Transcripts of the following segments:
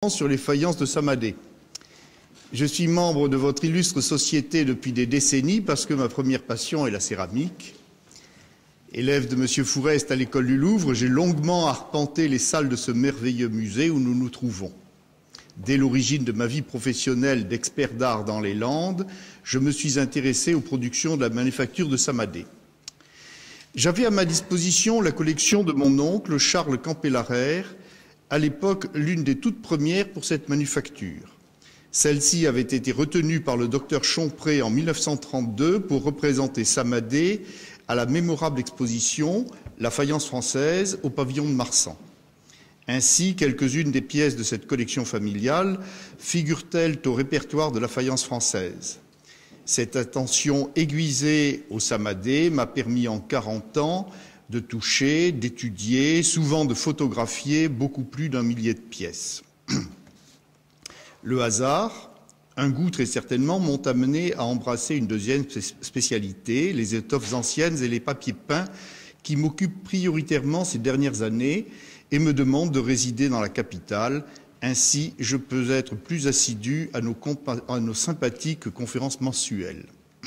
sur les faïences de Samadé. Je suis membre de votre illustre société depuis des décennies parce que ma première passion est la céramique. Élève de M. Fourest à l'école du Louvre, j'ai longuement arpenté les salles de ce merveilleux musée où nous nous trouvons. Dès l'origine de ma vie professionnelle d'expert d'art dans les Landes, je me suis intéressé aux productions de la manufacture de Samadé. J'avais à ma disposition la collection de mon oncle Charles Campellaraire, à l'époque l'une des toutes premières pour cette manufacture. Celle-ci avait été retenue par le docteur Chompré en 1932 pour représenter Samadé à la mémorable exposition « La faïence française » au pavillon de Marsan. Ainsi, quelques-unes des pièces de cette collection familiale figurent-elles au répertoire de la faïence française. Cette attention aiguisée au Samadé m'a permis en 40 ans de toucher, d'étudier, souvent de photographier beaucoup plus d'1 millier de pièces. Le hasard, un goût très certainement, m'ont amené à embrasser une deuxième spécialité, les étoffes anciennes et les papiers peints, qui m'occupent prioritairement ces dernières années et me demandent de résider dans la capitale. Ainsi, je peux être plus assidu à nos sympathiques conférences mensuelles.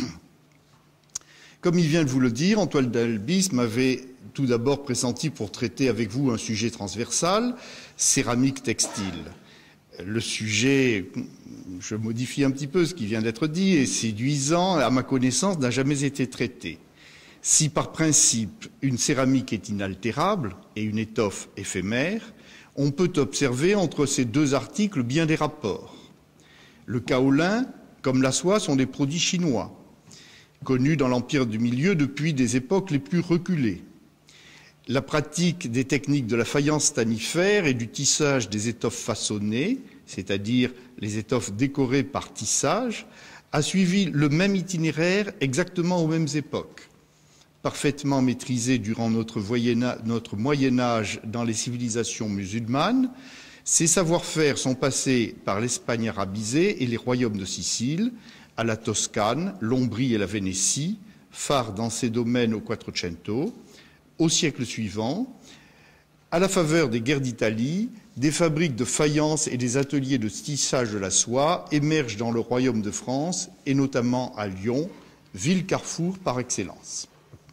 Comme il vient de vous le dire, Antoine Dalbis m'avait tout d'abord pressenti pour traiter avec vous un sujet transversal, céramique textile. Le sujet, je modifie un petit peu ce qui vient d'être dit, est séduisant, à ma connaissance, n'a jamais été traité. Si par principe, une céramique est inaltérable et une étoffe éphémère, on peut observer entre ces deux articles bien des rapports. Le kaolin, comme la soie, sont des produits chinois, connus dans l'Empire du Milieu depuis des époques les plus reculées. La pratique des techniques de la faïence stannifère et du tissage des étoffes façonnées, c'est-à-dire les étoffes décorées par tissage, a suivi le même itinéraire exactement aux mêmes époques. Parfaitement maîtrisé durant notre Moyen-Âge dans les civilisations musulmanes, ces savoir-faire sont passés par l'Espagne arabisée et les royaumes de Sicile, à la Toscane, l'Ombrie et la Vénétie, phares dans ces domaines au Quattrocento. Au siècle suivant, à la faveur des guerres d'Italie, des fabriques de faïence et des ateliers de tissage de la soie émergent dans le royaume de France et notamment à Lyon, ville carrefour par excellence.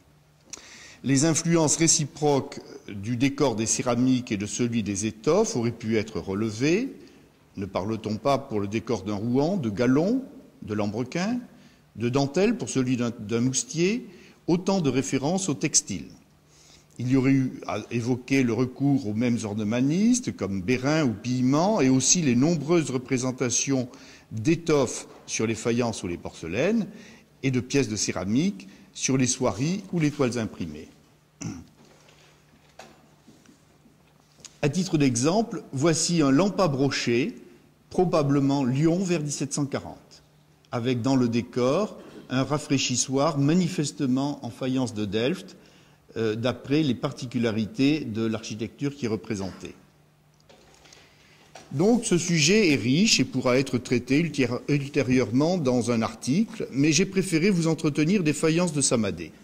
Les influences réciproques du décor des céramiques et de celui des étoffes auraient pu être relevées. Ne parle-t-on pas pour le décor d'un Rouen, de galon, de lambrequin, de dentelle pour celui d'un moustier, autant de références au textile. Il y aurait eu à évoquer le recours aux mêmes ornemanistes comme Bérin ou Pillement et aussi les nombreuses représentations d'étoffes sur les faïences ou les porcelaines et de pièces de céramique sur les soieries ou les toiles imprimées. À titre d'exemple, voici un lampa broché, probablement Lyon vers 1740, avec dans le décor un rafraîchissoir manifestement en faïence de Delft, d'après les particularités de l'architecture qui est représentée. Donc ce sujet est riche et pourra être traité ultérieurement dans un article, mais j'ai préféré vous entretenir des faïences de Samadé.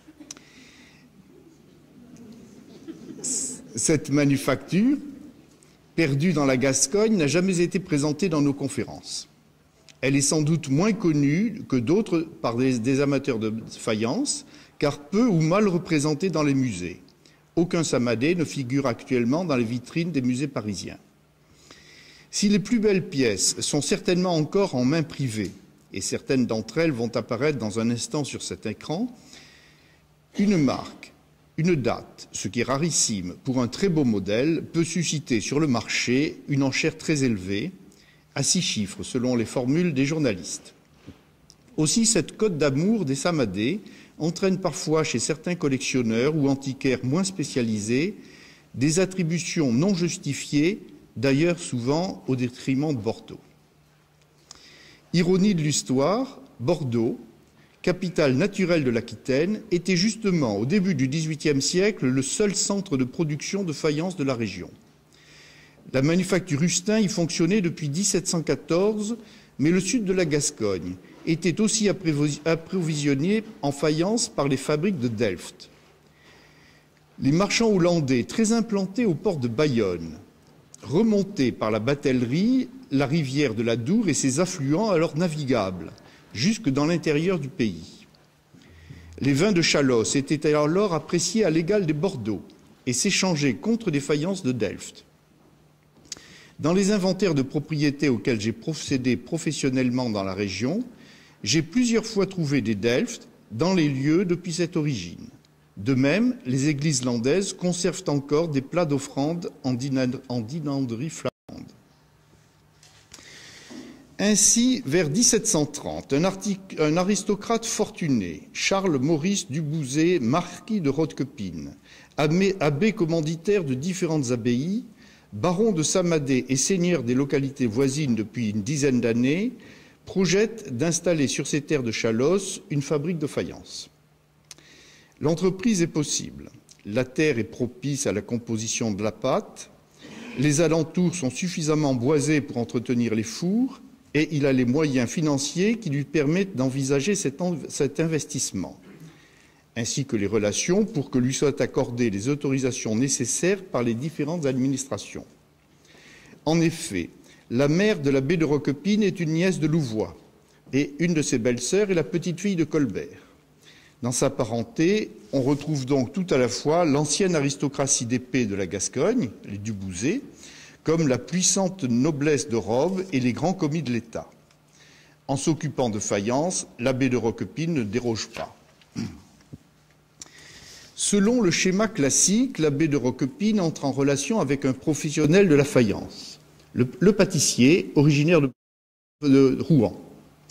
Cette manufacture, perdue dans la Gascogne, n'a jamais été présentée dans nos conférences. Elle est sans doute moins connue que d'autres par des amateurs de faïence, car peu ou mal représentée dans les musées. Aucun Samadé ne figure actuellement dans les vitrines des musées parisiens. Si les plus belles pièces sont certainement encore en main privée, et certaines d'entre elles vont apparaître dans un instant sur cet écran, une marque, une date, ce qui est rarissime pour un très beau modèle, peut susciter sur le marché une enchère très élevée, à 6 chiffres selon les formules des journalistes. Aussi, cette cote d'amour des Samadé entraîne parfois chez certains collectionneurs ou antiquaires moins spécialisés des attributions non justifiées, d'ailleurs souvent au détriment de Bordeaux. Ironie de l'histoire, Bordeaux, capitale naturelle de l'Aquitaine, était justement au début du XVIIIe siècle le seul centre de production de faïence de la région. La manufacture Rustin y fonctionnait depuis 1714, mais le sud de la Gascogne était aussi approvisionné en faïence par les fabriques de Delft. Les marchands hollandais, très implantés au port de Bayonne, remonter par la batellerie la rivière de la Dour et ses affluents alors navigables, jusque dans l'intérieur du pays. Les vins de Chalosse étaient alors appréciés à l'égal des Bordeaux et s'échangeaient contre des faïences de Delft. Dans les inventaires de propriétés auxquels j'ai procédé professionnellement dans la région, j'ai plusieurs fois trouvé des Delft dans les lieux depuis cette origine. De même, les églises landaises conservent encore des plats d'offrande en dinanderie flamande. Ainsi, vers 1730, un aristocrate fortuné, Charles Maurice Dubouzet, marquis de Roquepine, abbé commanditaire de différentes abbayes, baron de Samadé et seigneur des localités voisines depuis une dizaine d'années, projette d'installer sur ces terres de Chalosse une fabrique de faïence. L'entreprise est possible. La terre est propice à la composition de la pâte, les alentours sont suffisamment boisés pour entretenir les fours et il a les moyens financiers qui lui permettent d'envisager cet investissement, ainsi que les relations pour que lui soient accordées les autorisations nécessaires par les différentes administrations. En effet, la mère de l'abbé de Roquepine est une nièce de Louvois et une de ses belles-sœurs est la petite-fille de Colbert. Dans sa parenté, on retrouve donc tout à la fois l'ancienne aristocratie d'épée de la Gascogne, les Dubouzet, comme la puissante noblesse de robe et les grands commis de l'État. En s'occupant de faïence, l'abbé de Roquepine ne déroge pas. Selon le schéma classique, l'abbé de Roquepine entre en relation avec un professionnel de la faïence, le pâtissier, originaire de Rouen.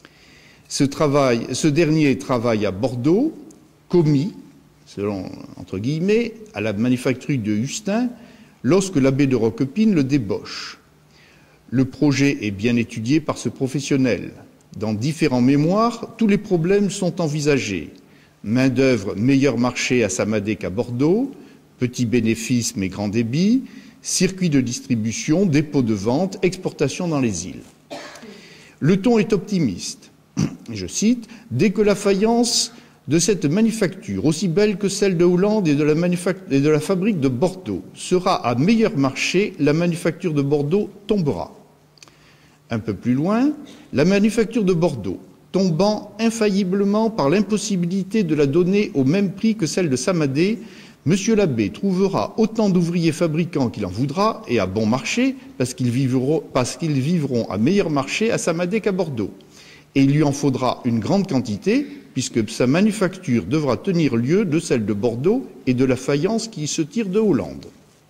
Ce dernier travaille à Bordeaux, commis, selon entre guillemets, à la manufacture de Hustin, lorsque l'abbé de Roquepine le débauche. Le projet est bien étudié par ce professionnel. Dans différents mémoires, tous les problèmes sont envisagés. Main-d'œuvre, meilleur marché à Samadé qu'à Bordeaux, petits bénéfices mais grand débit, circuit de distribution, dépôt de vente, exportation dans les îles. Le ton est optimiste. Je cite, « Dès que la faïence de cette manufacture, aussi belle que celle de Hollande et de la fabrique de Bordeaux, sera à meilleur marché, la manufacture de Bordeaux tombera. » Un peu plus loin, la manufacture de Bordeaux, tombant infailliblement par l'impossibilité de la donner au même prix que celle de Samadé, Monsieur l'abbé trouvera autant d'ouvriers fabricants qu'il en voudra, et à bon marché, parce qu'ils vivront à meilleur marché à Samadé qu'à Bordeaux. Et il lui en faudra une grande quantité, puisque sa manufacture devra tenir lieu de celle de Bordeaux et de la faïence qui se tire de Hollande.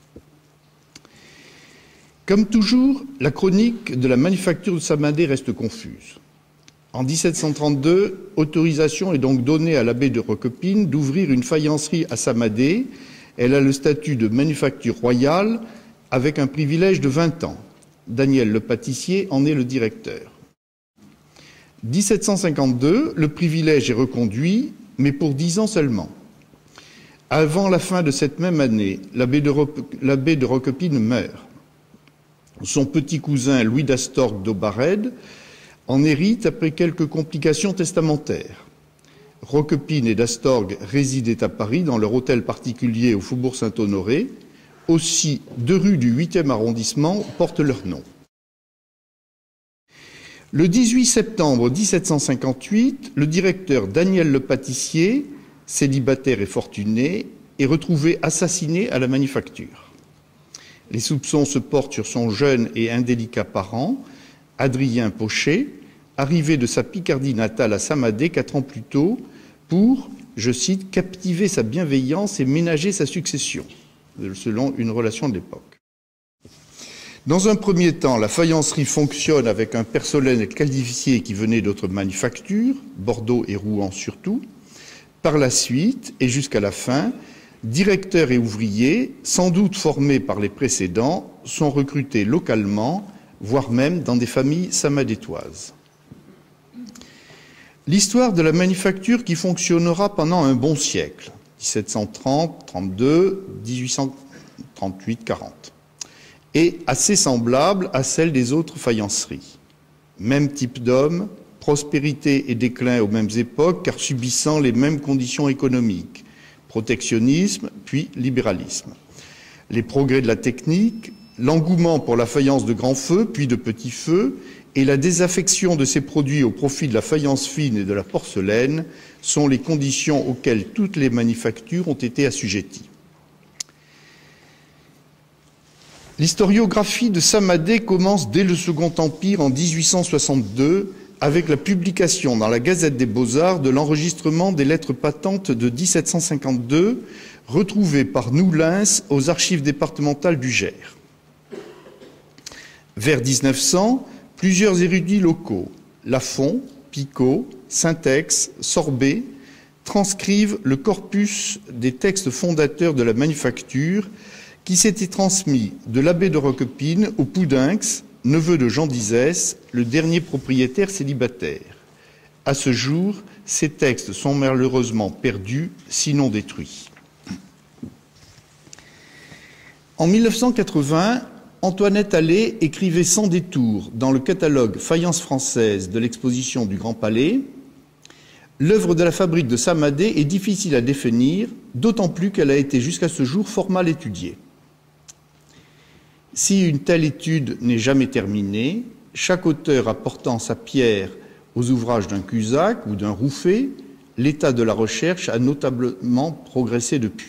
Comme toujours, la chronique de la manufacture de Samadé reste confuse. En 1732, autorisation est donc donnée à l'abbé de Roquepine d'ouvrir une faïencerie à Samadé. Elle a le statut de manufacture royale avec un privilège de 20 ans. Daniel le pâtissier en est le directeur. 1752, le privilège est reconduit, mais pour 10 ans seulement. Avant la fin de cette même année, l'abbé de Roquepine meurt. Son petit cousin Louis d'Astorg d'Aubarède en hérite après quelques complications testamentaires. Roquepine et d'Astorg résidaient à Paris dans leur hôtel particulier au Faubourg Saint-Honoré. Aussi, 2 rues du 8e arrondissement portent leur nom. Le 18 septembre 1758, le directeur Daniel le pâtissier, célibataire et fortuné, est retrouvé assassiné à la manufacture. Les soupçons se portent sur son jeune et indélicat parent, Adrien Pochet, arrivé de sa Picardie natale à Samadé 4 ans plus tôt pour, je cite, « captiver sa bienveillance et ménager sa succession », selon une relation de l'époque. Dans un premier temps, la faïencerie fonctionne avec un personnel qualifié qui venait d'autres manufactures, Bordeaux et Rouen surtout. Par la suite, et jusqu'à la fin, directeurs et ouvriers, sans doute formés par les précédents, sont recrutés localement, voire même dans des familles samadétoises. L'histoire de la manufacture qui fonctionnera pendant un bon siècle, 1730, 32, 1838, 40, est assez semblable à celle des autres faïenceries. Même type d'homme, prospérité et déclin aux mêmes époques, car subissant les mêmes conditions économiques, protectionnisme puis libéralisme. Les progrès de la technique L'engouement pour la faïence de grand feu, puis de petit feu, et la désaffection de ces produits au profit de la faïence fine et de la porcelaine sont les conditions auxquelles toutes les manufactures ont été assujetties. L'historiographie de Samadé commence dès le Second Empire en 1862 avec la publication dans la Gazette des Beaux-Arts de l'enregistrement des lettres patentes de 1752 retrouvées par Noulins aux archives départementales du Gers. Vers 1900, plusieurs érudits locaux, Lafont, Picot, Saint-Ex, Sorbet, transcrivent le corpus des textes fondateurs de la manufacture qui s'était transmis de l'abbé de Roquepine au Poudinx, neveu de Jean d'Izès, le dernier propriétaire célibataire. À ce jour, ces textes sont malheureusement perdus, sinon détruits. En 1980, Antoinette Allais écrivait sans détour dans le catalogue Faïence française de l'exposition du Grand Palais « L'œuvre de la fabrique de Samadé est difficile à définir, d'autant plus qu'elle a été jusqu'à ce jour fort mal étudiée. Si une telle étude n'est jamais terminée, chaque auteur apportant sa pierre aux ouvrages d'un Cusack ou d'un Rouffet, l'état de la recherche a notablement progressé depuis. »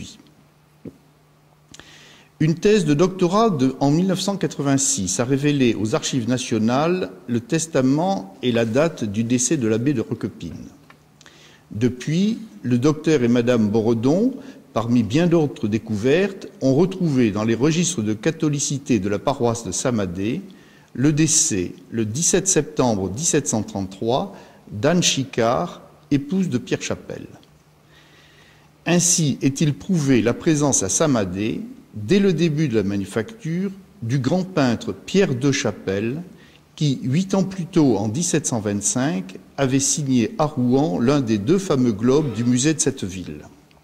Une thèse de doctorat en 1986 a révélé aux Archives nationales le testament et la date du décès de l'abbé de Roquepine. Depuis, le docteur et madame Boredon, parmi bien d'autres découvertes, ont retrouvé dans les registres de catholicité de la paroisse de Samadé le décès, le 17 septembre 1733, d'Anne Chicard, épouse de Pierre Chapelle. Ainsi est-il prouvé la présence à Samadé, dès le début de la manufacture, du grand peintre Pierre de Chapelle, qui, 8 ans plus tôt, en 1725, avait signé à Rouen l'un des 2 fameux globes du musée de cette ville.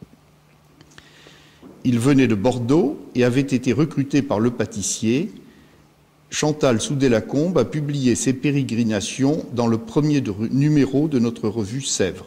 Il venait de Bordeaux et avait été recruté par le pâtissier. Chantal Soudet-Lacombe a publié ses pérégrinations dans le premier numéro de notre revue Sèvres.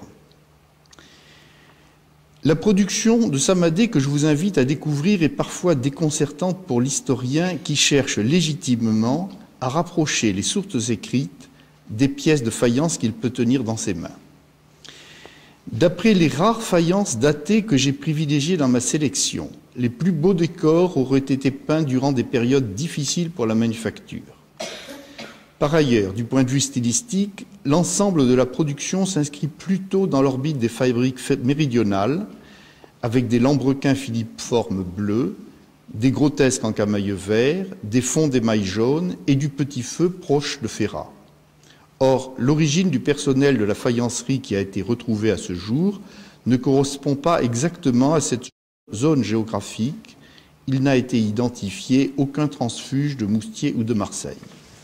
La production de Samadé que je vous invite à découvrir est parfois déconcertante pour l'historien qui cherche légitimement à rapprocher les sources écrites des pièces de faïence qu'il peut tenir dans ses mains. D'après les rares faïences datées que j'ai privilégiées dans ma sélection, les plus beaux décors auraient été peints durant des périodes difficiles pour la manufacture. Par ailleurs, du point de vue stylistique, l'ensemble de la production s'inscrit plutôt dans l'orbite des fabriques méridionales, avec des lambrequins filiformes bleus, des grotesques en camaille vert, des fonds d'émail jaune et du petit feu proche de Ferrat. Or, l'origine du personnel de la faïencerie qui a été retrouvée à ce jour ne correspond pas exactement à cette zone géographique. Il n'a été identifié aucun transfuge de Moustier ou de Marseille.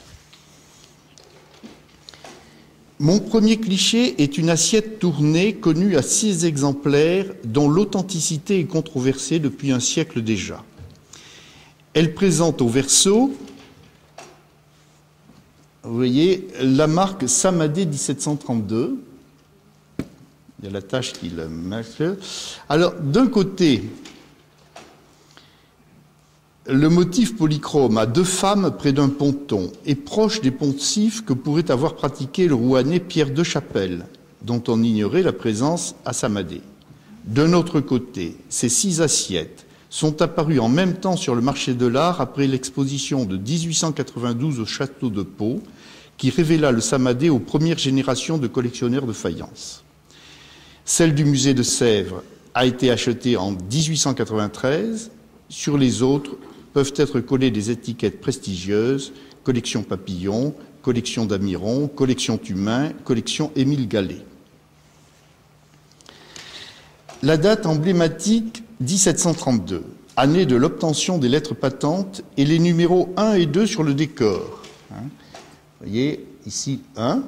Mon premier cliché est une assiette tournée connue à 6 exemplaires dont l'authenticité est controversée depuis un siècle déjà. Elle présente au verso, vous voyez, la marque Samadé 1732. Il y a la tache qui le marque. Alors, d'un côté, le motif polychrome a 2 femmes près d'un ponton et proche des poncifs que pourrait avoir pratiqué le Rouennais Pierre de Chapelle, dont on ignorait la présence à Samadé. D'un autre côté, ces 6 assiettes sont apparues en même temps sur le marché de l'art après l'exposition de 1892 au château de Pau, qui révéla le Samadé aux premières générations de collectionneurs de faïence. Celle du musée de Sèvres a été achetée en 1893. Sur les autres peuvent être collées des étiquettes prestigieuses, collection Papillon, collection d'Amiron, collection Tumain, collection Émile Gallet. La date emblématique 1732, année de l'obtention des lettres patentes, et les numéros 1 et 2 sur le décor. Vous voyez, ici 1,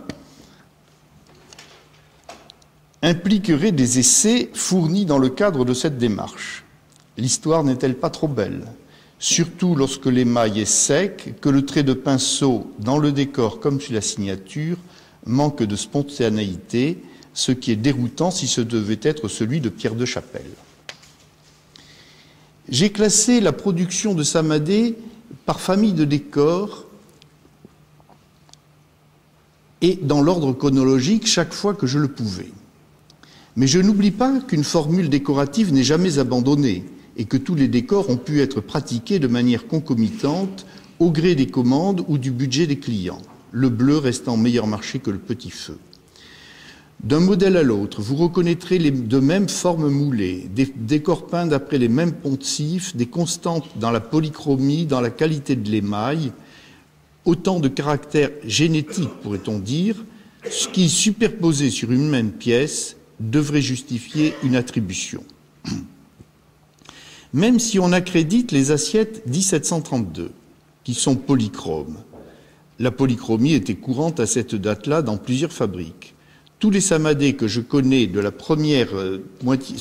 impliquerait des essais fournis dans le cadre de cette démarche. L'histoire n'est-elle pas trop belle? Surtout lorsque l'émail est sec, que le trait de pinceau, dans le décor comme sur la signature, manque de spontanéité, ce qui est déroutant si ce devait être celui de Pierre de Chapelle. J'ai classé la production de Samadé par famille de décors et dans l'ordre chronologique chaque fois que je le pouvais. Mais je n'oublie pas qu'une formule décorative n'est jamais abandonnée et que tous les décors ont pu être pratiqués de manière concomitante au gré des commandes ou du budget des clients, le bleu restant meilleur marché que le petit feu. D'un modèle à l'autre, vous reconnaîtrez de mêmes formes moulées, des décors peints d'après les mêmes poncifs, des constantes dans la polychromie, dans la qualité de l'émail, autant de caractères génétiques, pourrait-on dire, ce qui, superposé sur une même pièce, devrait justifier une attribution. Même si on accrédite les assiettes 1732, qui sont polychromes. La polychromie était courante à cette date-là dans plusieurs fabriques. Tous les samadés que je connais de la première moitié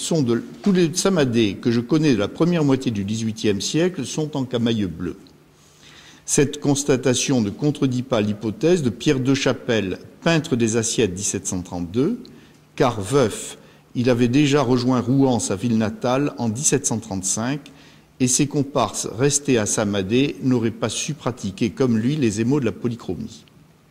du XVIIIe siècle sont en camaïeu bleu. Cette constatation ne contredit pas l'hypothèse de Pierre de Chapelle, peintre des assiettes 1732, car veuf, il avait déjà rejoint Rouen, sa ville natale, en 1735, et ses comparses restés à Samadé n'auraient pas su pratiquer comme lui les émaux de la polychromie.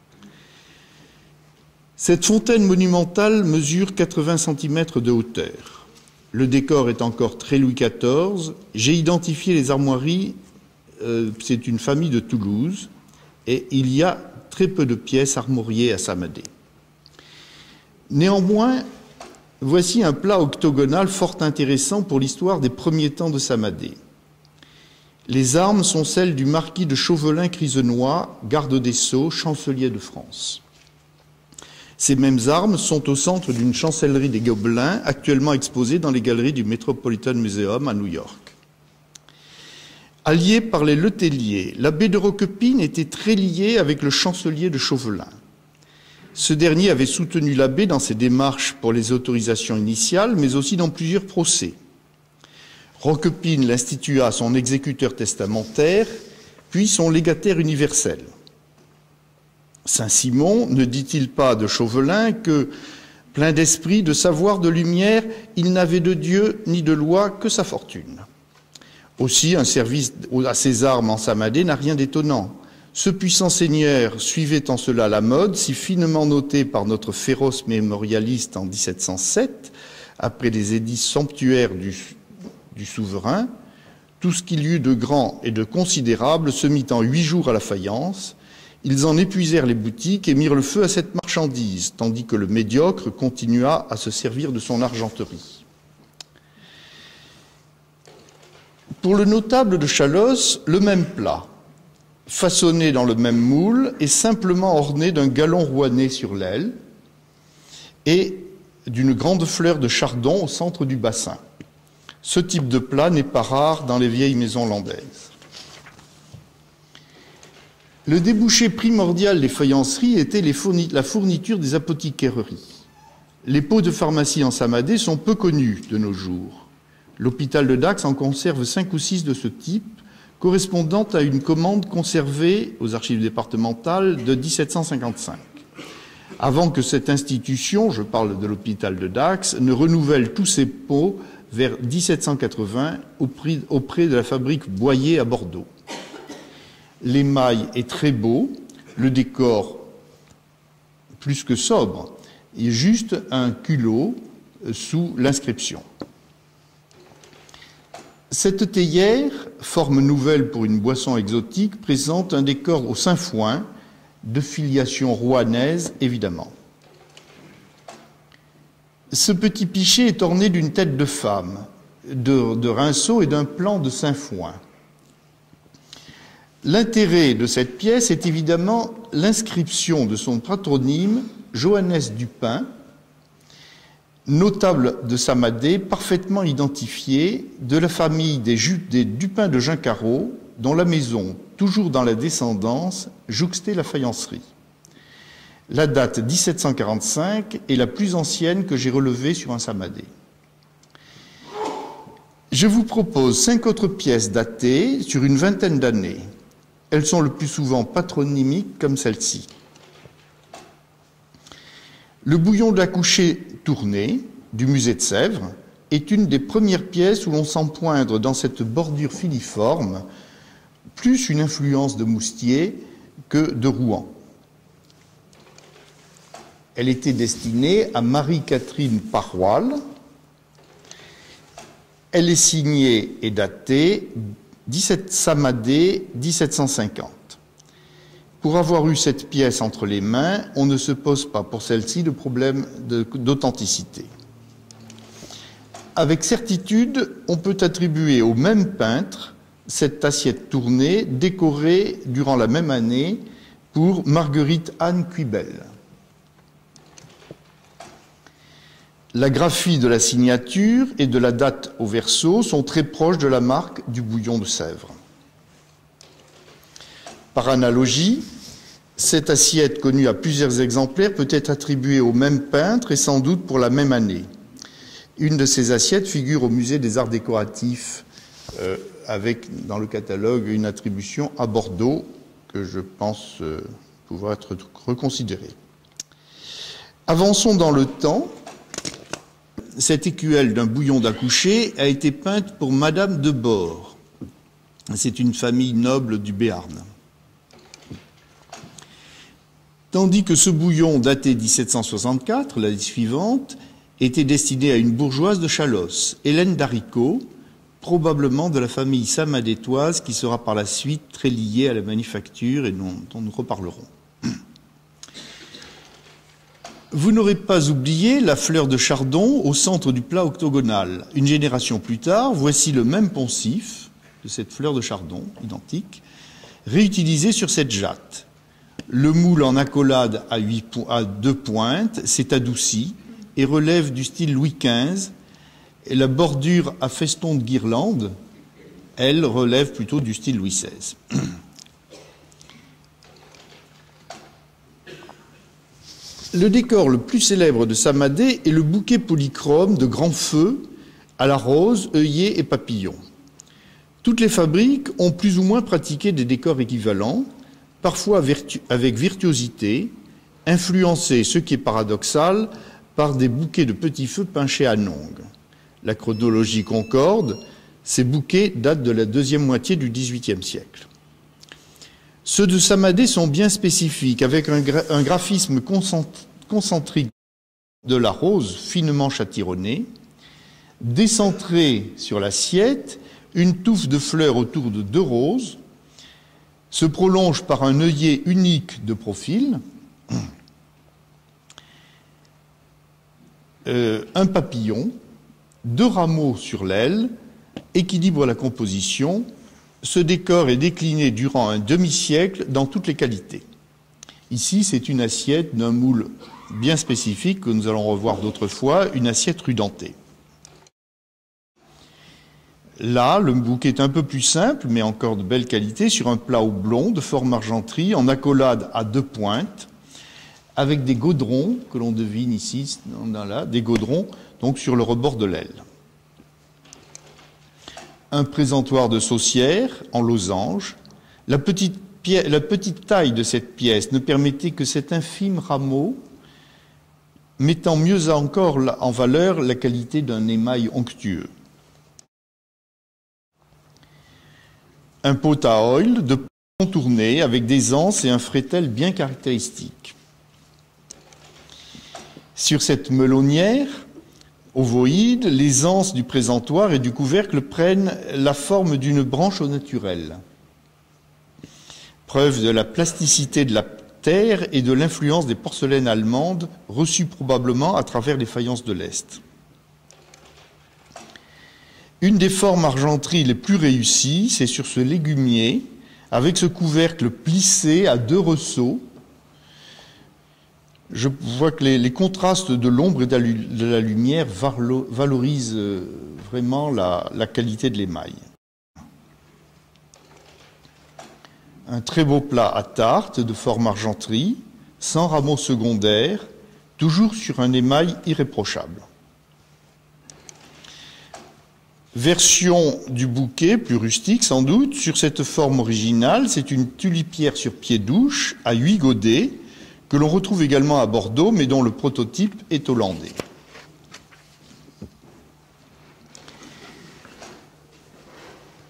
Cette fontaine monumentale mesure 80 cm de hauteur. Le décor est encore très Louis XIV. J'ai identifié les armoiries, c'est une famille de Toulouse, et il y a très peu de pièces armoriées à Samadé. Néanmoins, voici un plat octogonal fort intéressant pour l'histoire des premiers temps de Samadé. Les armes sont celles du marquis de Chauvelin-Crisenois, garde des Sceaux, chancelier de France. Ces mêmes armes sont au centre d'une chancellerie des Gobelins, actuellement exposée dans les galeries du Metropolitan Museum à New York. Allié par les Letellier, l'abbé de Roquepine était très lié avec le chancelier de Chauvelin. Ce dernier avait soutenu l'abbé dans ses démarches pour les autorisations initiales, mais aussi dans plusieurs procès. Roquepine l'institua son exécuteur testamentaire, puis son légataire universel. Saint-Simon ne dit-il pas de Chauvelin que, plein d'esprit, de savoir, de lumière, il n'avait de Dieu ni de loi que sa fortune. Aussi, un service à ses armes en Samadé n'a rien d'étonnant. Ce puissant seigneur suivait en cela la mode, si finement notée par notre féroce mémorialiste en 1707, après les édits somptuaires du souverain. Tout ce qu'il y eut de grand et de considérable se mit en 8 jours à la faïence. Ils en épuisèrent les boutiques et mirent le feu à cette marchandise, tandis que le médiocre continua à se servir de son argenterie. Pour le notable de Chalosse, le même plat, façonné dans le même moule et simplement orné d'un galon rouennais sur l'aile et d'une grande fleur de chardon au centre du bassin. Ce type de plat n'est pas rare dans les vieilles maisons landaises. Le débouché primordial des faïenceries était la fourniture des apothicaireries. Les pots de pharmacie en Samadé sont peu connus de nos jours. L'hôpital de Dax en conserve 5 ou 6 de ce type, correspondant à une commande conservée aux archives départementales de 1755. Avant que cette institution, je parle de l'hôpital de Dax, ne renouvelle tous ses pots vers 1780 auprès de la fabrique Boyer à Bordeaux. L'émail est très beau, le décor plus que sobre, il y a juste un culot sous l'inscription. Cette théière, forme nouvelle pour une boisson exotique, présente un décor au sainfoin, de filiation rouennaise évidemment. Ce petit pichet est orné d'une tête de femme, de rinceaux et d'un plan de sainfoin. L'intérêt de cette pièce est évidemment l'inscription de son patronyme, Johannes Dupin, notable de Samadé, parfaitement identifié, de la famille des Dupin de Gincaro, dont la maison, toujours dans la descendance, jouxtait la faïencerie. La date 1745 est la plus ancienne que j'ai relevée sur un Samadé. Je vous propose 5 autres pièces datées sur une vingtaine d'années. Elles sont le plus souvent patronymiques comme celle-ci. Le bouillon de la couchée tournée du musée de Sèvres est une des premières pièces où l'on sent poindre dans cette bordure filiforme plus une influence de Moustier que de Rouen. Elle était destinée à Marie-Catherine Paroil. Elle est signée et datée Samadé 1750. Pour avoir eu cette pièce entre les mains, on ne se pose pas pour celle-ci de problème d'authenticité. Avec certitude, on peut attribuer au même peintre cette assiette tournée décorée durant la même année pour Marguerite Anne Cuibel. La graphie de la signature et de la date au verso sont très proches de la marque du bouillon de Sèvres. Par analogie, cette assiette, connue à plusieurs exemplaires, peut être attribuée au même peintre et sans doute pour la même année. Une de ces assiettes figure au musée des arts décoratifs avec, dans le catalogue, une attribution à Bordeaux que je pense pouvoir être reconsidérée. Avançons dans le temps. Cette écuelle d'un bouillon d'accoucher a été peinte pour Madame de Bord. C'est une famille noble du Béarn. Tandis que ce bouillon, daté 1764, l'année suivante, était destiné à une bourgeoise de Chalosse, Hélène d'Haricot, probablement de la famille samadétoise qui sera par la suite très liée à la manufacture et dont nous reparlerons. Vous n'aurez pas oublié la fleur de chardon au centre du plat octogonal. Une génération plus tard, voici le même poncif de cette fleur de chardon, identique, réutilisé sur cette jatte. Le moule en accolade à 2 pointes s'est adouci et relève du style Louis XV, et la bordure à feston de guirlande, elle, relève plutôt du style Louis XVI. Le décor le plus célèbre de Samadé est le bouquet polychrome de grands feux à la rose, œillet et papillon. Toutes les fabriques ont plus ou moins pratiqué des décors équivalents, parfois avec virtuosité, influencés, ce qui est paradoxal, par des bouquets de petits feux pinchés à longue. La chronologie concorde, ces bouquets datent de la deuxième moitié du XVIIIe siècle. Ceux de Samadé sont bien spécifiques, avec un graphisme concentrique de la rose finement châtironnée, décentré sur l'assiette, une touffe de fleurs autour de 2 roses, se prolonge par un œillet unique de profil, un papillon, 2 rameaux sur l'aile, équilibre la composition. Ce décor est décliné durant un demi-siècle dans toutes les qualités. Ici, c'est une assiette d'un moule bien spécifique que nous allons revoir d'autres fois, une assiette rudentée. Là, le bouquet est un peu plus simple, mais encore de belle qualité, sur un plat oblong de forme argenterie, en accolade à 2 pointes, avec des gaudrons, que l'on devine ici, des gaudrons, donc sur le rebord de l'aile. Un présentoir de saucière en losange. La petite taille de cette pièce ne permettait que cet infime rameau, mettant mieux encore en valeur la qualité d'un émail onctueux. Un pot à oil de contourné avec des anses et un frétel bien caractéristiques. Sur cette melonnière ovoïde, les anses du présentoir et du couvercle prennent la forme d'une branche au naturel. Preuve de la plasticité de la terre et de l'influence des porcelaines allemandes reçues probablement à travers les faïences de l'Est. Une des formes argenteries les plus réussies, c'est sur ce légumier, avec ce couvercle plissé à 2 ressorts. Je vois que les contrastes de l'ombre et de la lumière valorisent vraiment la qualité de l'émail. Un très beau plat à tarte de forme argenterie, sans rameaux secondaires, toujours sur un émail irréprochable. Version du bouquet, plus rustique sans doute, sur cette forme originale, c'est une tulipière sur pied-douche à 8 godets, que l'on retrouve également à Bordeaux, mais dont le prototype est hollandais.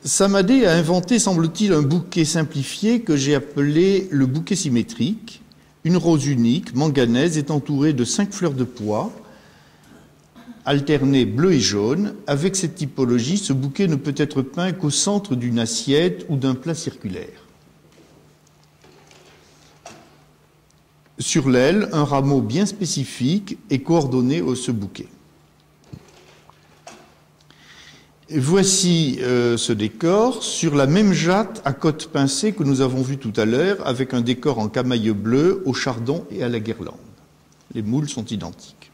Samadé a inventé, semble-t-il, un bouquet simplifié que j'ai appelé le bouquet symétrique. Une rose unique, manganèse, est entourée de 5 fleurs de pois, alternées bleu et jaune. Avec cette typologie, ce bouquet ne peut être peint qu'au centre d'une assiette ou d'un plat circulaire. Sur l'aile, un rameau bien spécifique est coordonné à ce bouquet. Voici ce décor sur la même jatte à côte pincée que nous avons vu tout à l'heure, avec un décor en camaïeu bleu, au chardon et à la guirlande. Les moules sont identiques.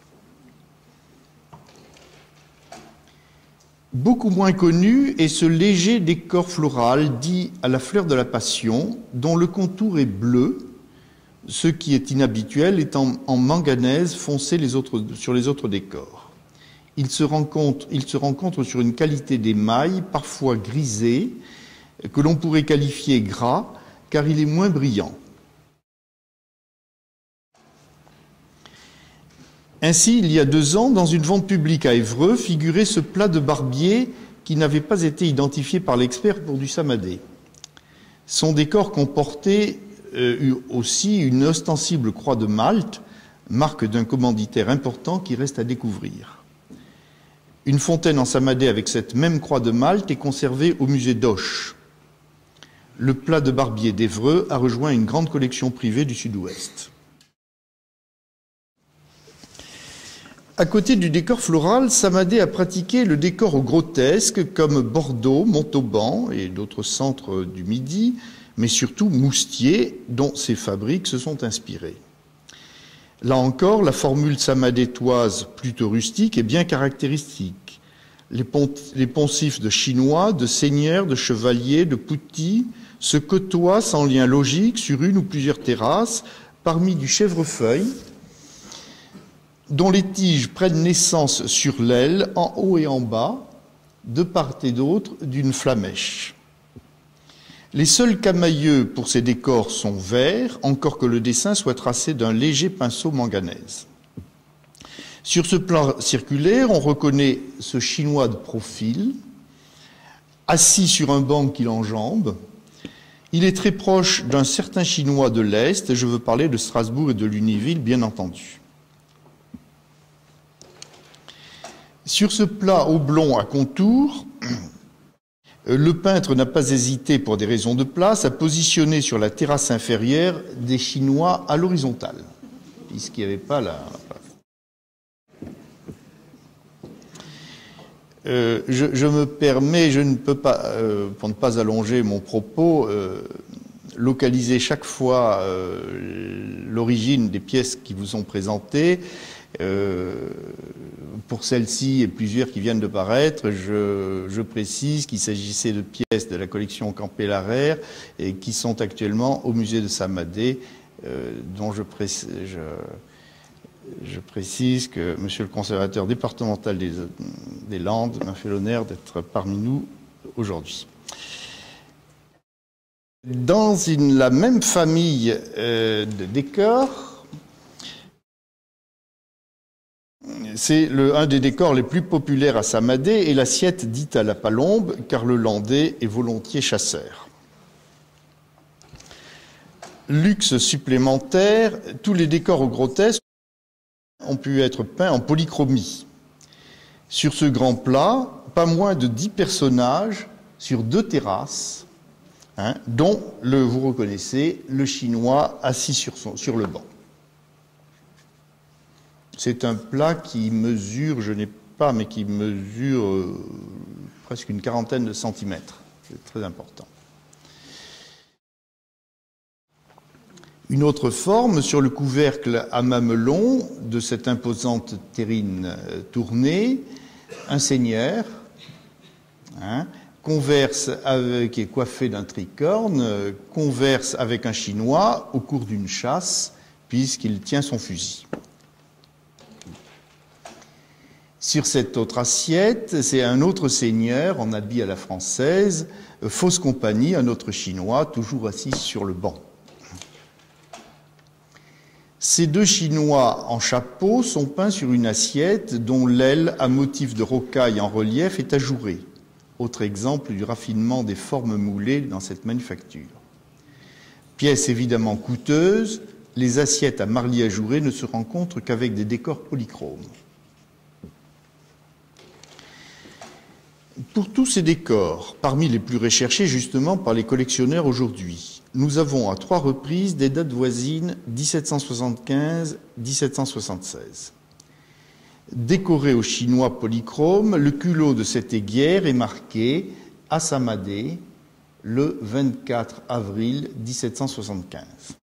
Beaucoup moins connu est ce léger décor floral dit à la fleur de la passion, dont le contour est bleu, ce qui est inhabituel étant en manganèse foncé sur les autres décors. Il se rencontre sur une qualité d'émail, parfois grisé, que l'on pourrait qualifier gras, car il est moins brillant. Ainsi, il y a 2 ans, dans une vente publique à Évreux, figurait ce plat de barbier qui n'avait pas été identifié par l'expert pour du samadé. Son décor comportait aussi une ostensible croix de Malte, marque d'un commanditaire important qui reste à découvrir. Une fontaine en samadé avec cette même croix de Malte est conservée au musée d'Auch. Le plat de barbier d'Évreux a rejoint une grande collection privée du Sud-Ouest. À côté du décor floral, Samadé a pratiqué le décor au grotesque comme Bordeaux, Montauban et d'autres centres du Midi, mais surtout Moustier, dont ses fabriques se sont inspirées. Là encore, la formule samadétoise plutôt rustique est bien caractéristique. Les poncifs de chinois, de seigneurs, de chevaliers, de poutis se côtoient sans lien logique sur une ou plusieurs terrasses, parmi du chèvrefeuille, dont les tiges prennent naissance sur l'aile, en haut et en bas, de part et d'autre d'une flamèche. Les seuls camaïeux pour ces décors sont verts, encore que le dessin soit tracé d'un léger pinceau manganèse. Sur ce plan circulaire, on reconnaît ce chinois de profil, assis sur un banc qu'il enjambe. Il est très proche d'un certain chinois de l'Est, je veux parler de Strasbourg et de Lunéville, bien entendu. Sur ce plat oblong à contour, le peintre n'a pas hésité, pour des raisons de place, à positionner sur la terrasse inférieure des Chinois à l'horizontale, puisqu'il n'y avait pas la place. Je me permets, je ne peux pas, pour ne pas allonger mon propos, localiser chaque fois l'origine des pièces qui vous sont présentées. Pour celle-ci et plusieurs qui viennent de paraître, je précise qu'il s'agissait de pièces de la collection Campé-Larère et qui sont actuellement au musée de Samadé, dont je précise que Monsieur le conservateur départemental des Landes m'a fait l'honneur d'être parmi nous aujourd'hui. Dans la même famille de décors, c'est un des décors les plus populaires à Samadé et l'assiette dite à la palombe, car le Landais est volontiers chasseur. Luxe supplémentaire, tous les décors au grotesque ont pu être peints en polychromie. Sur ce grand plat, pas moins de 10 personnages sur 2 terrasses, dont, vous reconnaissez, le Chinois assis sur le banc. C'est un plat qui mesure, je n'ai pas, mais qui mesure presque une quarantaine de centimètres. C'est très important. Une autre forme, sur le couvercle à mamelon de cette imposante terrine tournée, un seigneur, qui est coiffé d'un tricorne, converse avec un Chinois au cours d'une chasse, puisqu'il tient son fusil. Sur cette autre assiette, c'est un autre seigneur en habit à la française, fausse compagnie, un autre Chinois, toujours assis sur le banc. Ces 2 Chinois en chapeau sont peints sur une assiette dont l'aile à motif de rocaille en relief est ajourée. autre exemple du raffinement des formes moulées dans cette manufacture. Pièce évidemment coûteuse, les assiettes à marlis ajourés ne se rencontrent qu'avec des décors polychromes. Pour tous ces décors, parmi les plus recherchés justement par les collectionneurs aujourd'hui, nous avons à 3 reprises des dates voisines 1775-1776. Décoré au chinois polychrome, le culot de cette aiguière est marqué à Samadé le 24 avril 1775.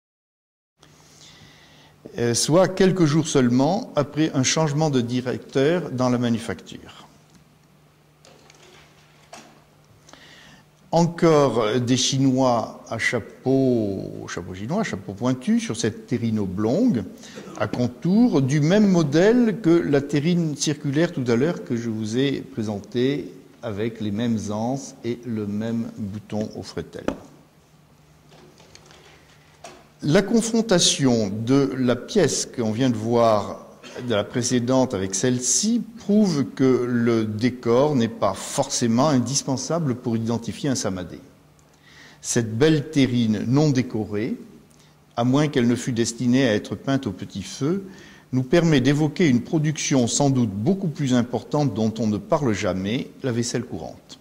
Soit quelques jours seulement après un changement de directeur dans la manufacture. Encore des Chinois à chapeau chinois, chapeau pointu, sur cette terrine oblongue, à contour, du même modèle que la terrine circulaire tout à l'heure que je vous ai présentée, avec les mêmes anses et le même bouton aux bretelles. La confrontation de la pièce qu'on vient de voir de la précédente avec celle-ci prouve que le décor n'est pas forcément indispensable pour identifier un samadé. Cette belle terrine non décorée, à moins qu'elle ne fût destinée à être peinte au petit feu, nous permet d'évoquer une production sans doute beaucoup plus importante dont on ne parle jamais, la vaisselle courante.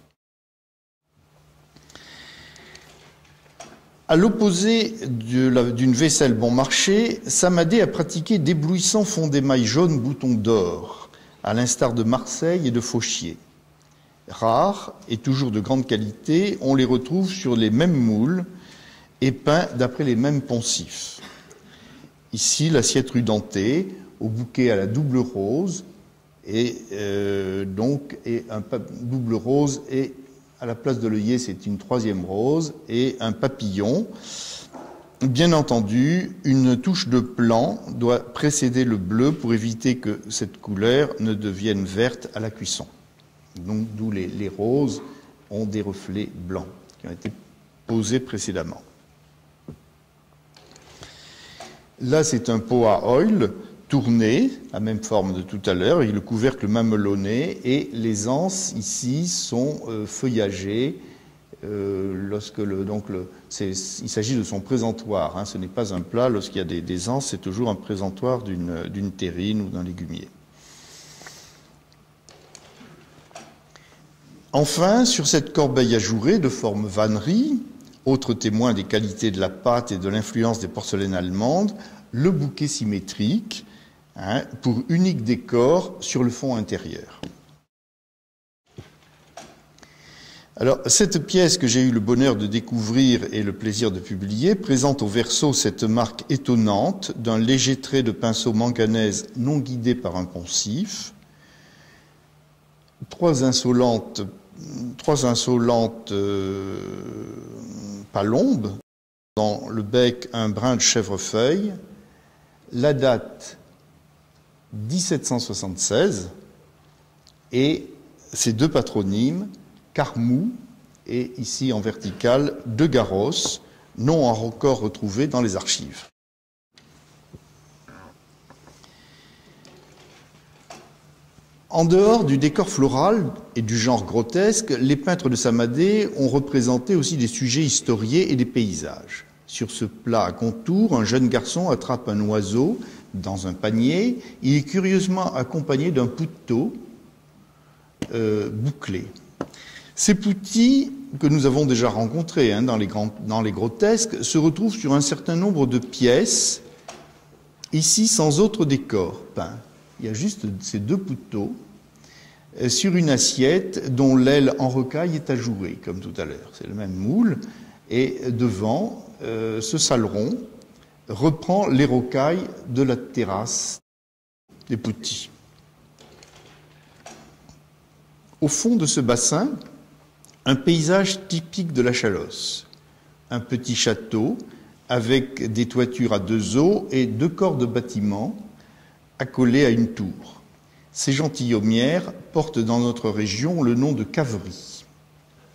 À l'opposé d'une vaisselle bon marché, Samadé a pratiqué d'éblouissants fonds d'émail jaune boutons d'or, à l'instar de Marseille et de Fauchier. Rares et toujours de grande qualité, on les retrouve sur les mêmes moules et peints d'après les mêmes poncifs. Ici, l'assiette rudentée, au bouquet à la double rose, et un double rose et à la place de l'œillet, c'est une 3e rose et un papillon. Bien entendu, une touche de blanc doit précéder le bleu pour éviter que cette couleur ne devienne verte à la cuisson. Donc, d'où les roses ont des reflets blancs qui ont été posés précédemment. Là, c'est un pot à oil tourné, la même forme de tout à l'heure, avec le couvercle mamelonné, et les anses ici sont feuillagées lorsque il s'agit de son présentoir. Hein, ce n'est pas un plat. Lorsqu'il y a des anses, c'est toujours un présentoir d'une terrine ou d'un légumier. Enfin, sur cette corbeille ajourée de forme vannerie, autre témoin des qualités de la pâte et de l'influence des porcelaines allemandes, le bouquet symétrique, pour unique décor sur le fond intérieur. Alors, cette pièce que j'ai eu le bonheur de découvrir et le plaisir de publier présente au verso cette marque étonnante d'un léger trait de pinceau manganèse non guidé par un poncif, trois insolentes palombes, dans le bec un brin de chèvrefeuille, la date 1776 et ces 2 patronymes, Carmou et ici en vertical de Garros, nom encore retrouvé dans les archives. En dehors du décor floral et du genre grotesque, les peintres de Samadé ont représenté aussi des sujets historiés et des paysages. Sur ce plat à contour, un jeune garçon attrape un oiseau dans un panier. Il est curieusement accompagné d'un poutou bouclé. Ces poutis, que nous avons déjà rencontrés dans les grotesques, se retrouvent sur un certain nombre de pièces, ici sans autre décor peint. Il y a juste ces 2 pouteaux sur une assiette dont l'aile en rocaille est ajourée, comme tout à l'heure. C'est le même moule. Et devant, ce saleron reprend les rocailles de la terrasse des poutis. Au fond de ce bassin, un paysage typique de la Chalosse. Un petit château avec des toitures à 2 eaux et 2 corps de bâtiments accolés à une tour. Ces gentilhommières portent dans notre région le nom de caveries.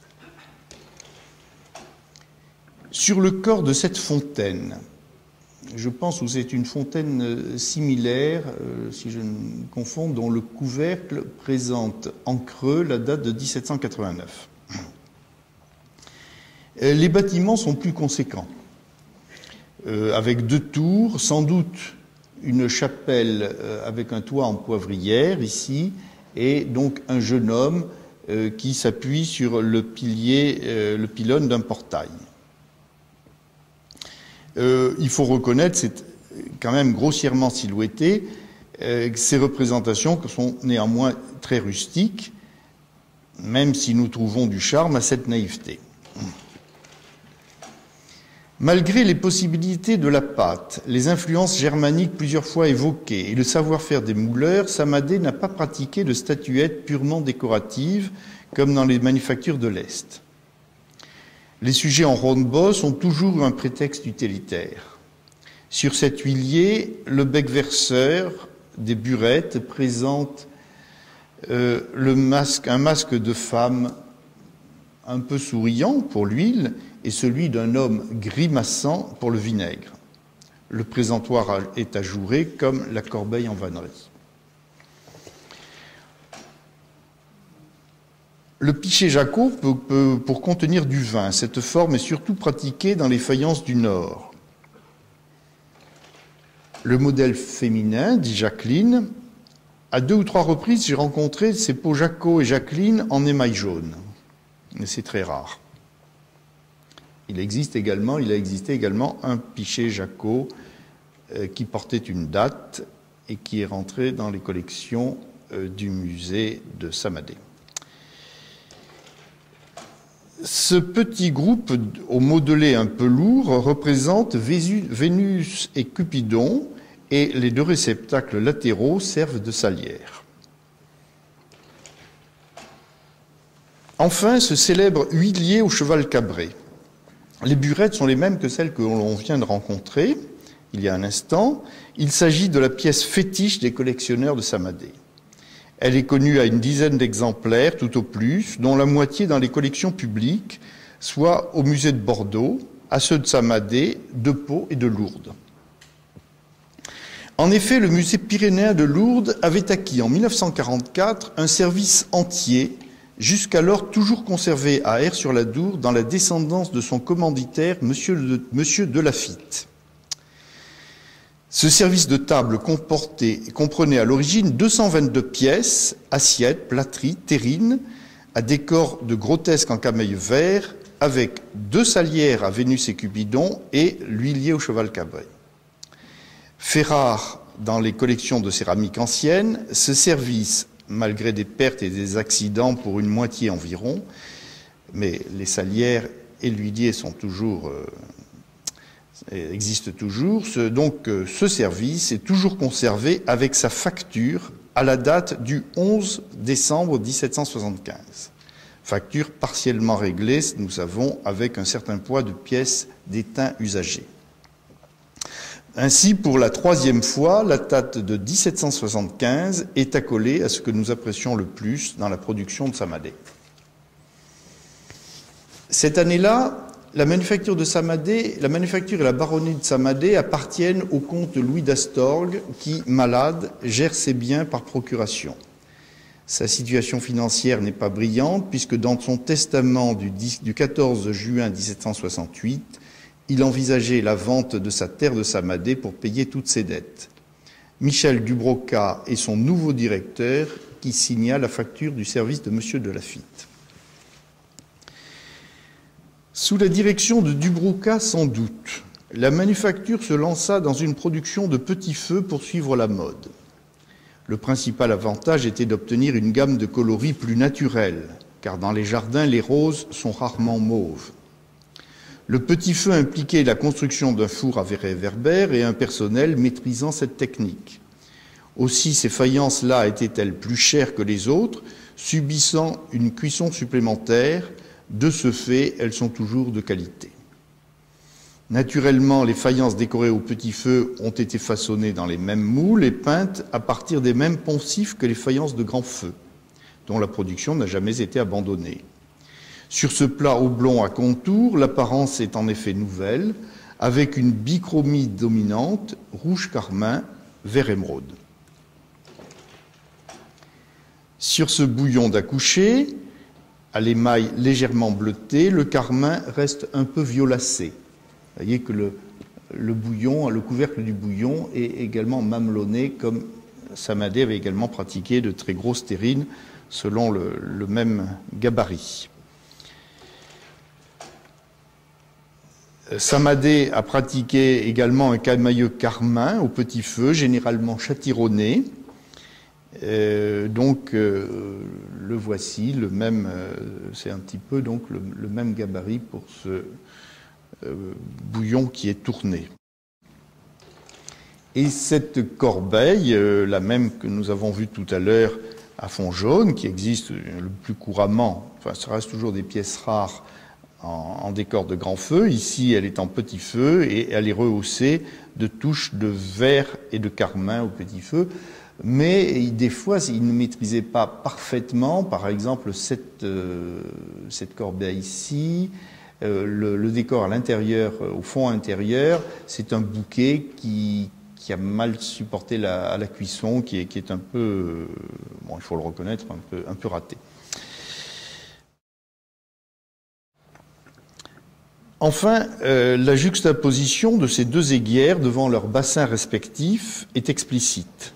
Sur le corps de cette fontaine, je pense, où c'est une fontaine similaire, si je me confonds, dont le couvercle présente en creux la date de 1789. Les bâtiments sont plus conséquents, avec 2 tours, sans doute une chapelle avec un toit en poivrière ici, et donc un jeune homme qui s'appuie sur le pylône d'un portail. Il faut reconnaître, c'est quand même grossièrement silhouetté, ces représentations sont néanmoins très rustiques, même si nous trouvons du charme à cette naïveté. Malgré les possibilités de la pâte, les influences germaniques plusieurs fois évoquées et le savoir-faire des mouleurs, Samadé n'a pas pratiqué de statuettes purement décoratives comme dans les manufactures de l'Est. Les sujets en ronde-bosse ont toujours un prétexte utilitaire. Sur cet huilier, le bec verseur des burettes présente un masque de femme un peu souriant pour l'huile et celui d'un homme grimaçant pour le vinaigre. Le présentoir est ajouré comme la corbeille en vannerie. Le pichet Jacot peut pour contenir du vin. Cette forme est surtout pratiquée dans les faïences du Nord. Le modèle féminin, dit Jacqueline, à 2 ou 3 reprises, j'ai rencontré ces pots Jacot et Jacqueline en émail jaune. Mais c'est très rare. Il a existé également un pichet Jacot qui portait une date et qui est rentré dans les collections du musée de Samadé. Ce petit groupe au modelé un peu lourd représente Vénus et Cupidon et les 2 réceptacles latéraux servent de salière. Enfin, ce célèbre huilier au cheval cabré. Les burettes sont les mêmes que celles que l'on vient de rencontrer il y a un instant. Il s'agit de la pièce fétiche des collectionneurs de Samadé. Elle est connue à une dizaine d'exemplaires, tout au plus, dont la moitié dans les collections publiques, soit au musée de Bordeaux, à ceux de Samadé, de Pau et de Lourdes. En effet, le musée pyrénéen de Lourdes avait acquis en 1944 un service entier, jusqu'alors toujours conservé à Aire-sur-la-Dour dans la descendance de son commanditaire, Monsieur de Lafitte. Ce service de table comprenait à l'origine 222 pièces, assiettes, plâtreries, terrines, à décor de grotesque en camail vert, avec 2 salières à Vénus et Cupidon et l'huilier au cheval cabré. Fait rare dans les collections de céramique ancienne, ce service, malgré des pertes et des accidents pour une moitié environ, mais les salières et l'huilier existent toujours, donc ce service est toujours conservé avec sa facture à la date du 11 décembre 1775. Facture partiellement réglée, nous savons, avec un certain poids de pièces d'étain usagées. Ainsi, pour la 3e fois, la date de 1775 est accolée à ce que nous apprécions le plus dans la production de Samadé. Cette année-là, la manufacture et la baronnie de Samadé appartiennent au comte Louis d'Astorg qui, malade, gère ses biens par procuration. Sa situation financière n'est pas brillante puisque dans son testament du 14 juin 1768, il envisageait la vente de sa terre de Samadé pour payer toutes ses dettes. Michel Dubroca est son nouveau directeur qui signa la facture du service de M. de Lafitte. Sous la direction de Dubroca, sans doute, la manufacture se lança dans une production de petits feux pour suivre la mode. Le principal avantage était d'obtenir une gamme de coloris plus naturelle, car dans les jardins, les roses sont rarement mauves. Le petit feu impliquait la construction d'un four à réverbère et un personnel maîtrisant cette technique. Aussi, ces faïences-là étaient-elles plus chères que les autres, subissant une cuisson supplémentaire. De ce fait, elles sont toujours de qualité. Naturellement, les faïences décorées au petit feu ont été façonnées dans les mêmes moules et peintes à partir des mêmes poncifs que les faïences de grand feu, dont la production n'a jamais été abandonnée. Sur ce plat oblong à contours, l'apparence est en effet nouvelle, avec une bichromie dominante, rouge carmin, vert émeraude. Sur ce bouillon d'accoucher, à l'émail légèrement bleuté, le carmin reste un peu violacé. Vous voyez que le bouillon, le couvercle du bouillon est également mamelonné, comme Samadé avait également pratiqué de très grosses terrines selon le même gabarit. Samadé a pratiqué également un camailleux carmin au petit feu, généralement châtironné. Le voici, le même, c'est un petit peu donc le même gabarit pour ce bouillon qui est tourné. Et cette corbeille, la même que nous avons vue tout à l'heure à fond jaune, qui existe le plus couramment, enfin ça reste toujours des pièces rares en décor de grand feu. Ici, elle est en petit feu et elle est rehaussée de touches de vert et de carmin au petit feu. Mais des fois, ils ne maîtrisaient pas parfaitement, par exemple, cette corbeille ici, le décor à l'intérieur, au fond intérieur, c'est un bouquet qui a mal supporté la cuisson, qui est un peu, bon, il faut le reconnaître, un peu raté. Enfin, la juxtaposition de ces deux aiguières devant leurs bassins respectifs est explicite.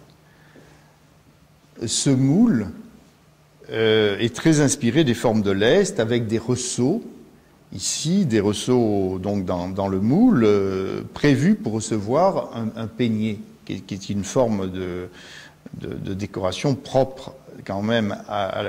Ce moule est très inspiré des formes de l'Est, avec des resseaux, ici, des resseaux donc dans le moule, prévus pour recevoir un peigné, qui est une forme de décoration propre quand même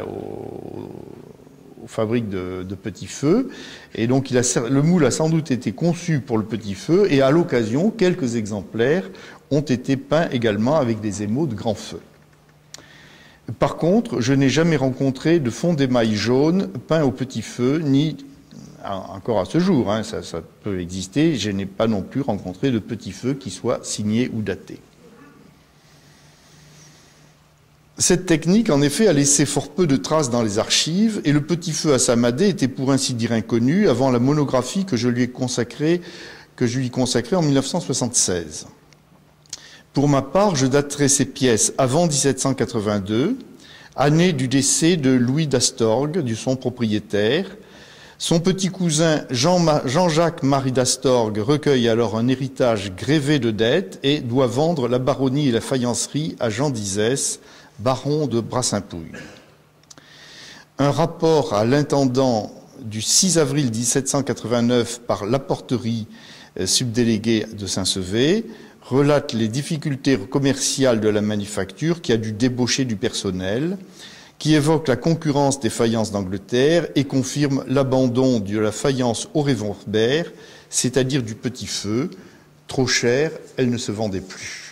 aux fabriques de petits feux. Et donc le moule a sans doute été conçu pour le petit feu, et à l'occasion, quelques exemplaires ont été peints également avec des émaux de grand feu. Par contre, je n'ai jamais rencontré de fond d'émail jaune peint au petit feu, ni encore à ce jour, hein, ça peut exister, je n'ai pas non plus rencontré de petit feu qui soit signé ou daté. Cette technique, en effet, a laissé fort peu de traces dans les archives, et le petit feu à Samadé était pour ainsi dire inconnu avant la monographie que je lui consacrais en 1976. Pour ma part, je daterai ces pièces avant 1782, année du décès de Louis d'Astorg, de son propriétaire. Son petit cousin Jean-Jacques Marie d'Astorg recueille alors un héritage grévé de dettes et doit vendre la baronnie et la faïencerie à Jean d'Izès, baron de Brassinpouille. Un rapport à l'intendant du 6 avril 1789 par l'apporterie subdéléguée de Saint-Sevé relate les difficultés commerciales de la manufacture qui a dû débaucher du personnel, qui évoque la concurrence des faïences d'Angleterre et confirme l'abandon de la faïence au réverbère, c'est-à-dire du petit feu. Trop chère, elle ne se vendait plus.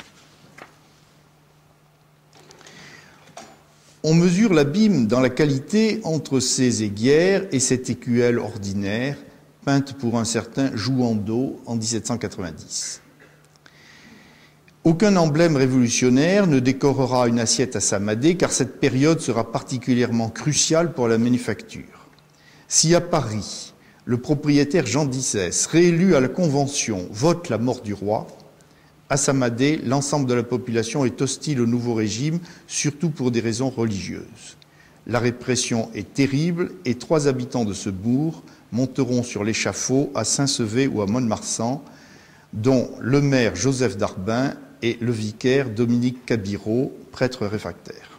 On mesure l'abîme dans la qualité entre ces aiguières et cette écuelle ordinaire, peinte pour un certain Jouandeau en 1790. Aucun emblème révolutionnaire ne décorera une assiette à Samadé, car cette période sera particulièrement cruciale pour la manufacture. Si à Paris, le propriétaire Jean d'Izès, réélu à la Convention, vote la mort du roi, à Samadé, l'ensemble de la population est hostile au nouveau régime, surtout pour des raisons religieuses. La répression est terrible et 3 habitants de ce bourg monteront sur l'échafaud à Saint-Sevé ou à Mont-de-Marsan, dont le maire Joseph Darbin et le vicaire Dominique Cabiraud, prêtre réfractaire.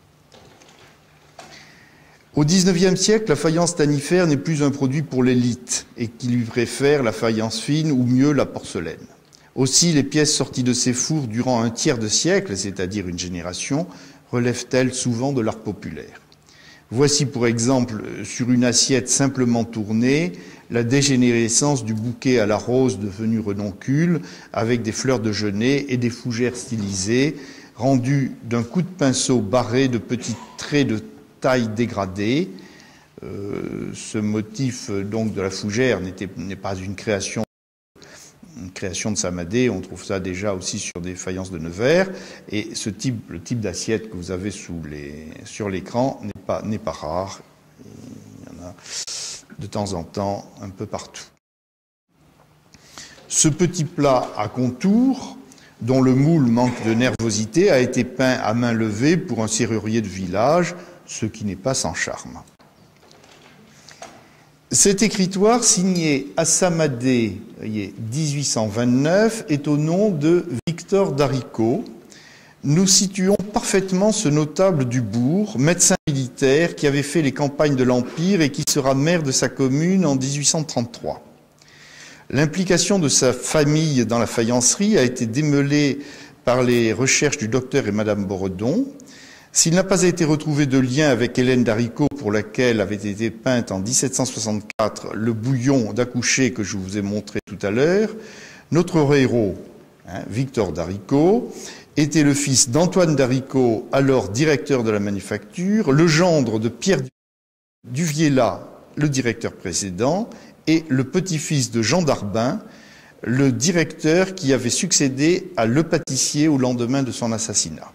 Au XIXe siècle, la faïence tannifère n'est plus un produit pour l'élite et qui lui préfère la faïence fine ou mieux la porcelaine. Aussi, les pièces sorties de ces fours durant un tiers de siècle, c'est-à-dire une génération, relèvent-elles souvent de l'art populaire. Voici pour exemple, sur une assiette simplement tournée, la dégénérescence du bouquet à la rose devenu renoncule, avec des fleurs de genêt et des fougères stylisées, rendues d'un coup de pinceau barré de petits traits de taille dégradée. Ce motif donc de la fougère n'est pas une création de Samadé, on trouve ça déjà aussi sur des faïences de Nevers, et le type d'assiette que vous avez sur l'écran n'est pas rare. Il y en a de temps en temps un peu partout. Ce petit plat à contour, dont le moule manque de nervosité, a été peint à main levée pour un serrurier de village, ce qui n'est pas sans charme. Cet écritoire, signé Assamadé 1829, est au nom de Victor d'Haricot. Nous situons parfaitement ce notable du bourg, médecin militaire qui avait fait les campagnes de l'Empire et qui sera maire de sa commune en 1833. L'implication de sa famille dans la faïencerie a été démêlée par les recherches du docteur et Madame Boredon. S'il n'a pas été retrouvé de lien avec Hélène d'Haricot, pour laquelle avait été peinte en 1764 le bouillon d'accoucher que je vous ai montré tout à l'heure, notre héros, Victor d'Haricot, était le fils d'Antoine d'Haricot, alors directeur de la manufacture, le gendre de Pierre Duviella, le directeur précédent, et le petit-fils de Jean d'Arbin, le directeur qui avait succédé à Le Pâtissier au lendemain de son assassinat.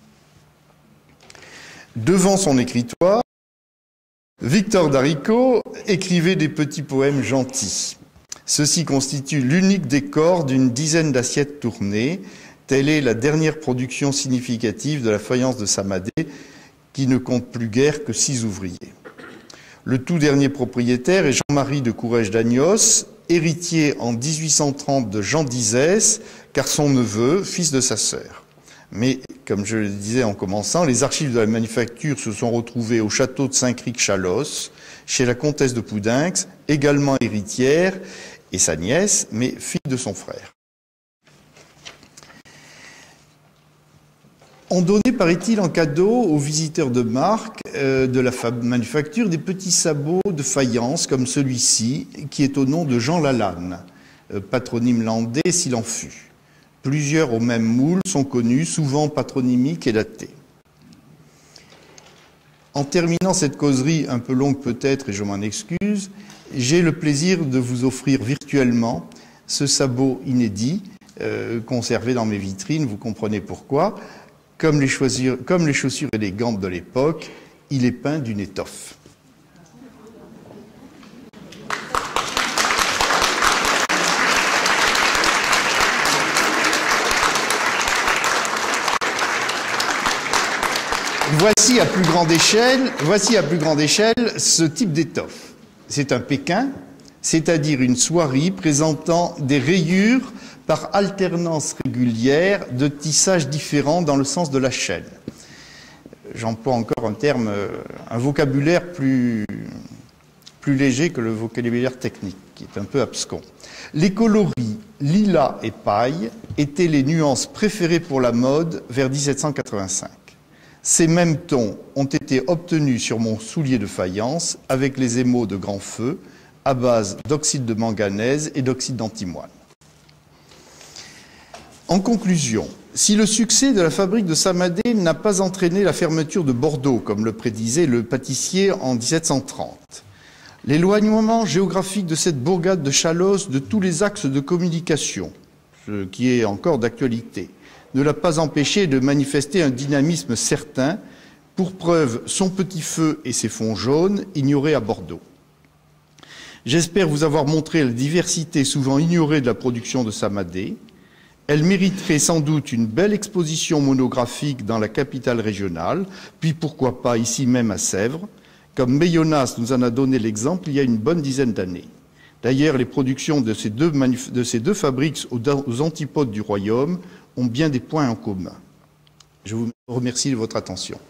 Devant son écritoire, Victor d'Haricot écrivait des petits poèmes gentils. Ceci constitue l'unique décor d'une dizaine d'assiettes tournées. Telle est la dernière production significative de la faïence de Samadé, qui ne compte plus guère que 6 ouvriers. Le tout dernier propriétaire est Jean-Marie de Courrèges-d'Agnos, héritier en 1830 de Jean d'Izès, car son neveu, fils de sa sœur. Mais, comme je le disais en commençant, les archives de la manufacture se sont retrouvées au château de Saint-Cricq-Chalosse, chez la comtesse de Poudinx, également héritière, et sa nièce, mais fille de son frère. On donnait, paraît-il, en cadeau aux visiteurs de marque de la manufacture des petits sabots de faïence, comme celui-ci, qui est au nom de Jean Lalanne, patronyme landais s'il en fut. Plusieurs au même moule sont connus, souvent patronymiques et datés. En terminant cette causerie un peu longue peut-être, et je m'en excuse, j'ai le plaisir de vous offrir virtuellement ce sabot inédit, conservé dans mes vitrines, vous comprenez pourquoi. Comme les chaussures élégantes de l'époque, il est peint d'une étoffe. Voici à plus grande échelle ce type d'étoffe. C'est un pékin, c'est-à-dire une soierie présentant des rayures par alternance régulière de tissages différents dans le sens de la chaîne. J'emploie encore un vocabulaire plus léger que le vocabulaire technique, qui est un peu abscon. Les coloris lilas et paille étaient les nuances préférées pour la mode vers 1785. Ces mêmes tons ont été obtenus sur mon soulier de faïence avec les émaux de grand feu à base d'oxyde de manganèse et d'oxyde d'antimoine. En conclusion, si le succès de la fabrique de Samadé n'a pas entraîné la fermeture de Bordeaux, comme le prédisait Le Pâtissier en 1730, l'éloignement géographique de cette bourgade de Chalosse de tous les axes de communication, ce qui est encore d'actualité, ne l'a pas empêché de manifester un dynamisme certain, pour preuve son petit feu et ses fonds jaunes ignorés à Bordeaux. J'espère vous avoir montré la diversité souvent ignorée de la production de Samadé. Elle mériterait sans doute une belle exposition monographique dans la capitale régionale, puis pourquoi pas ici même à Sèvres, comme Meillonas nous en a donné l'exemple il y a une bonne dizaine d'années. D'ailleurs, les productions de ces deux fabriques aux antipodes du royaume ont bien des points en commun. Je vous remercie de votre attention.